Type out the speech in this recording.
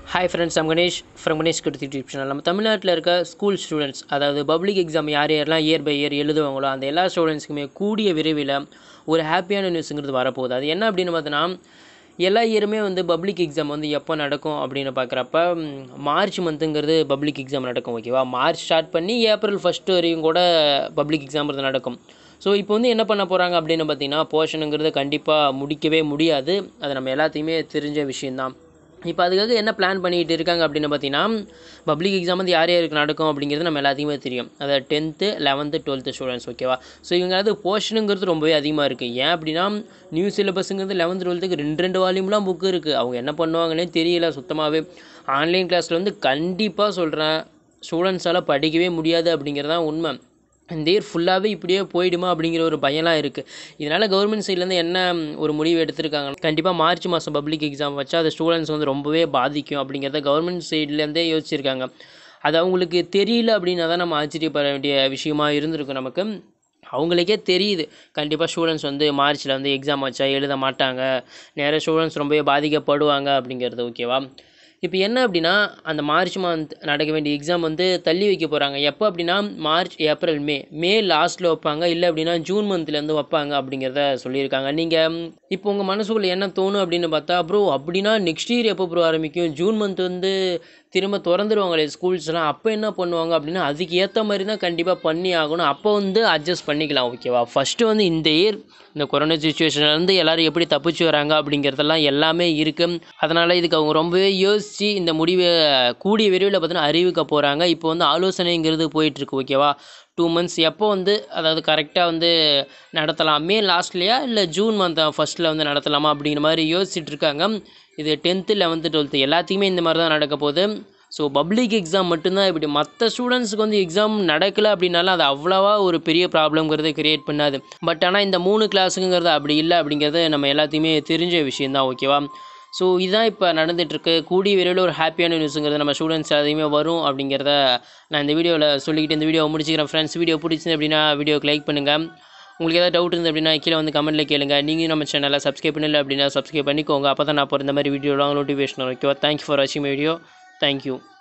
Hi friends, I'm Ganesh from Ganesh Karuthu YouTube channel. நம்ம தமிழ்நாட்டில் இருக்க ஸ்கூல் ஸ்டூடெண்ட்ஸ், அதாவது பப்ளிக் எக்ஸாம் யார் யாரெல்லாம் இயர் பை இயர் எழுதுவாங்களோ அந்த எல்லா ஸ்டூடெண்ட்ஸுக்குமே கூடிய விரைவில் ஒரு ஹாப்பியான நியூஸுங்கிறது வரப்போகுது. அது என்ன அப்படின்னு பார்த்தோன்னா, எல்லா இயருமே பப்ளிக் எக்ஸாம் எப்போ நடக்கும் அப்படின்னு பார்க்குறப்ப மார்ச் மந்த்துங்கிறது பப்ளிக் எக்ஸாம் நடக்கும். ஓகேவா, மார்ச் ஸ்டார்ட் பண்ணி ஏப்ரல் ஃபஸ்ட்டு வரையும் கூட பப்ளிக் எக்ஸாம்ங்கிறது நடக்கும். ஸோ இப்போ என்ன பண்ண போகிறாங்க அப்படின்னு பார்த்தீங்கன்னா, போர்ஷனுங்கிறது கண்டிப்பாக முடிக்கவே முடியாது. அது நம்ம எல்லாத்தையுமே தெரிஞ்ச விஷயந்தான். இப்போ அதுக்காக என்ன பிளான் பண்ணிகிட்டு இருக்காங்க அப்படின்னு பார்த்தீங்கன்னா, பப்ளிக் எக்ஸாம் யார் யாருக்கு நடக்கும் அப்படிங்கிறது நம்ம எல்லாத்தையுமே தெரியும். அதாவது 10th 11th 12th ஸ்டூடெண்ட்ஸ். ஓகேவா, ஸோ இவங்க போர்ஷனுங்கிறது ரொம்பவே அதிகமாக இருக்குது. ஏன் அப்படின்னா, நியூ சிலபஸுங்கிறது 11th 12th ரெண்டு வால்யூம்லாம் புக்கு இருக்குது. அவங்க என்ன பண்ணுவாங்கன்னே தெரியல சுத்தமாகவே. ஆன்லைன் கிளாஸில் கண்டிப்பாக சொல்கிறேன், ஸ்டூடெண்ட்ஸால் படிக்கவே முடியாது அப்படிங்கிறதான் உண்மை. இந்த இயர் ஃபுல்லாகவே இப்படியே போயிடுமா அப்படிங்கிற ஒரு பயம்லாம் இருக்குது. இதனால் கவர்மெண்ட் சைட்லேருந்து என்ன ஒரு முடிவு எடுத்திருக்காங்க, கண்டிப்பாக மார்ச் மாதம் பப்ளிக் எக்ஸாம் வச்சா அது ஸ்டூடெண்ட்ஸ் ரொம்பவே பாதிக்கும் அப்படிங்கிறத கவர்மெண்ட் சைட்லேருந்தே யோசிச்சிருக்காங்க. அது அவங்களுக்கு தெரியல அப்படின்னா தான் நம்ம ஆச்சரியப்பட வேண்டிய விஷயமா இருந்திருக்கும் நமக்கு. அவங்களுக்கே தெரியுது கண்டிப்பாக ஸ்டூடெண்ட்ஸ் மார்ச்சில் எக்ஸாம் வச்சா எழுத மாட்டாங்க, நிறைய ஸ்டூடெண்ட்ஸ் ரொம்பவே பாதிக்கப்படுவாங்க அப்படிங்கிறது. ஓகேவா, இப்போ என்ன அப்படின்னா, அந்த மார்ச் மந்த் நடக்க வேண்டிய எக்ஸாம் தள்ளி வைக்க போகிறாங்க. எப்போ அப்படின்னா, மார்ச் ஏப்ரல் மே லாஸ்ட்டில் வைப்பாங்க, இல்லை அப்படின்னா ஜூன் மந்த்லேருந்து வைப்பாங்க அப்படிங்கிறத சொல்லியிருக்காங்க. நீங்கள் இப்போ உங்கள் மனசுக்குள்ளே என்ன தோணும் அப்படின்னு பார்த்தா, ப்ரோ அப்படின்னா நெக்ஸ்ட் இயர் எப்போ ப்ரோ ஆரம்பிக்கும்? ஜூன் மந்த் திரும்ப திறந்துருவாங்களே ஸ்கூல்ஸ்லாம், அப்போ என்ன பண்ணுவாங்க அப்படின்னா, அதுக்கு ஏற்ற மாதிரி தான் கண்டிப்பாக பண்ணி ஆகணும். அப்போ அட்ஜஸ்ட் பண்ணிக்கலாம். ஓகேவா, ஃபஸ்ட்டு இந்த இயர் இந்த கொரோனா சுச்சுவேஷன்லேருந்து எல்லோரும் எப்படி தப்பிச்சு வராங்க அப்படிங்கிறதெல்லாம் எல்லாமே இருக்குது. அதனால் இதுக்கு அவங்க ரொம்பவே யோசித்து இந்த முடிவை கூடிய விரைவில் பார்த்தீங்கன்னா அறிவிக்க போகிறாங்க. இப்போ ஆலோசனைங்கிறது போயிட்டுருக்கு. ஓகேவா, 2 months எப்போ அதாவது கரெக்டாக நடத்தலாம், மே லாஸ்ட்லையா இல்லை ஜூன் மந்த் ஃபஸ்ட்டில் நடத்தலாமா அப்படிங்கிற மாதிரி யோசிச்சுட்டு இருக்காங்க. இது 10th 11th 12th எல்லாத்தையுமே இந்த மாதிரி தான் நடக்க போகுது. ஸோ பப்ளிக் எக்ஸாம் மட்டும்தான் இப்படி. மற்ற ஸ்டூடெண்ட்ஸுக்கு எக்ஸாம் நடக்கலை அப்படின்னாலும் அது அவ்வளோவா ஒரு பெரிய ப்ராப்ளம்ங்கிறத க்ரியேட் பண்ணாது. பட் ஆனால் இந்த 3 கிளாஸுங்கிறது அப்படி இல்லை அப்படிங்கிறது நம்ம எல்லாத்தையுமே தெரிஞ்ச விஷயந்தான். ஓகேவா, ஸோ இதுதான் இப்போ நடந்துகிட்ருக்கு. கூடிய விரைவில் ஒரு ஹாப்பியான நியூஸுங்கிறது நம்ம ஸ்டூடெண்ட்ஸ் அதையுமே வரும் அப்படிங்கிறத நான் இந்த வீடியோவில் சொல்லிக்கிட்டு இந்த வீடியோவை முடிச்சுக்கிறேன். ஃப்ரெண்ட்ஸ், வீடியோ பிடிச்சிருந்து அப்படின்னா வீடியோக்கு லைக் பண்ணுங்கள். உங்களுக்கு ஏதாவது டவுட் இருந்து அப்படின்னா கீழே கமெண்ட்டில் கேளுங்க. நீங்கள் நம்ம சேனலை சப்ஸ்கிரைப் பண்ணல அப்படின்னா சப்ஸ்கிரைப் பண்ணிக்கோங்க. அப்போ தான் நான் இப்போ இந்த மாதிரி வீடியோலாம் நோட்டிஃபிகேஷன் வரும். ஓகேவா, தேங்க்யூ ஃபார் வாட்சிங் மை வீடியோ. தேங்க்யூ.